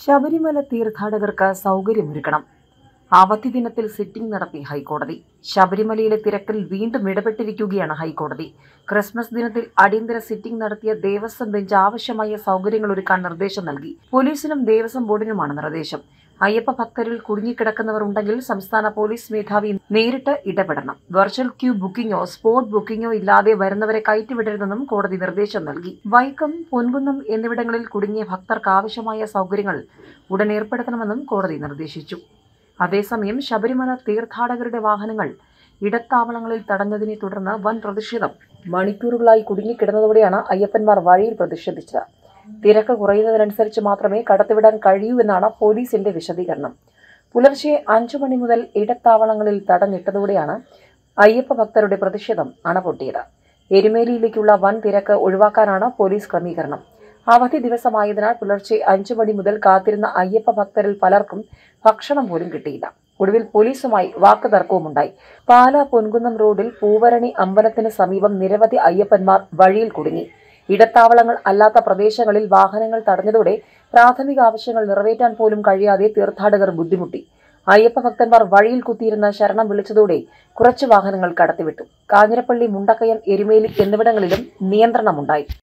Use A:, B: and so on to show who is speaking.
A: ശബരിമല തീർത്ഥാടകർക്ക് സൗകര്യമൊരുക്കണം. അവധി ദിനത്തിൽ സിറ്റിംഗ് നടത്തി ഹൈക്കോടതി. ശബരിമലയിലെ തിരക്കിൽ വീണ്ടും ഇടപെട്ടിരിക്കുകയാണ് ഹൈക്കോടതി. ക്രിസ്മസ് ദിനത്തിൽ അടിയന്തര സിറ്റിംഗ് നടത്തിയ ദേവസ്വം ബെഞ്ച് ആവശ്യമായ സൗകര്യങ്ങൾ ഒരുക്കാൻ നിർദ്ദേശം നൽകി. പോലീസിനും ദേവസ്വം ബോർഡിനുമാണ് നിർദ്ദേശം. അയ്യപ്പ ഭക്തരിൽ കുടുങ്ങിക്കിടക്കുന്നവർ ഉണ്ടെങ്കിൽ സംസ്ഥാന പോലീസ് മേധാവി നേരിട്ട് ഇടപെടണം. വെർച്വൽ ക്യൂ ബുക്കിംഗോ സ്പോട്ട് ബുക്കിംഗോ ഇല്ലാതെ വരുന്നവരെ കയറ്റിവിടരുതെന്നും കോടതി നിർദ്ദേശം നൽകി. വൈക്കം, പൊൻകുന്നം എന്നിവിടങ്ങളിൽ കുടുങ്ങിയ ഭക്തർക്ക് ആവശ്യമായ സൗകര്യങ്ങൾ ഉടൻ ഏർപ്പെടുത്തണമെന്നും കോടതി നിർദ്ദേശിച്ചു. അതേസമയം ശബരിമല തീർത്ഥാടകരുടെ വാഹനങ്ങൾ ഇടത്താവളങ്ങളിൽ തടഞ്ഞതിനെ തുടർന്ന് വൻ പ്രതിഷേധം മണിക്കൂറുകളായി കുടുങ്ങിക്കിടന്നതോടെയാണ് അയ്യപ്പന്മാർ വഴിയിൽ പ്രതിഷേധിച്ചത്. തിരക്ക് കുറയുന്നതിനനുസരിച്ച് മാത്രമേ കടത്തിവിടാൻ കഴിയൂ എന്നാണ് പോലീസിന്റെ വിശദീകരണം. പുലർച്ചെ 5 മണി മുതൽ ഇടത്താവളങ്ങളിൽ തടഞ്ഞിട്ടതോടെയാണ് അയ്യപ്പ ഭക്തരുടെ പ്രതിഷേധം അണപൊട്ടിയത്. എരുമേലിയിലേക്കുള്ള വൻ തിരക്ക് ഒഴിവാക്കാനാണ് പോലീസ് ക്രമീകരണം. അവധി ദിവസമായതിനാൽ പുലർച്ചെ 5 മണി മുതൽ കാത്തിരുന്ന അയ്യപ്പ ഭക്തരിൽ പലർക്കും ഭക്ഷണം പോലും കിട്ടിയില്ല. ഒടുവിൽ പോലീസുമായി വാക്കുതർക്കവുമുണ്ടായി. പാലാ പൊൻകുന്നം റോഡിൽ പൂവരണി അമ്പലത്തിന് സമീപം നിരവധി അയ്യപ്പന്മാർ വഴിയിൽ കുടുങ്ങി. ഇടത്താവളങ്ങൾ അല്ലാത്ത പ്രദേശങ്ങളിൽ വാഹനങ്ങൾ തടഞ്ഞതോടെ പ്രാഥമിക ആവശ്യങ്ങൾ നിറവേറ്റാൻ പോലും കഴിയാതെ തീർത്ഥാടകർ ബുദ്ധിമുട്ടി. അയ്യപ്പ ഭക്തന്മാർ വഴിയിൽ കുത്തിയിരുന്ന ശരണം വിളിച്ചതോടെ കുറച്ച് വാഹനങ്ങൾ കടത്തിവിട്ടു. കാഞ്ഞിരപ്പള്ളി, മുണ്ടക്കയം, എരുമേലി എന്നിവിടങ്ങളിലും നിയന്ത്രണമുണ്ടായി.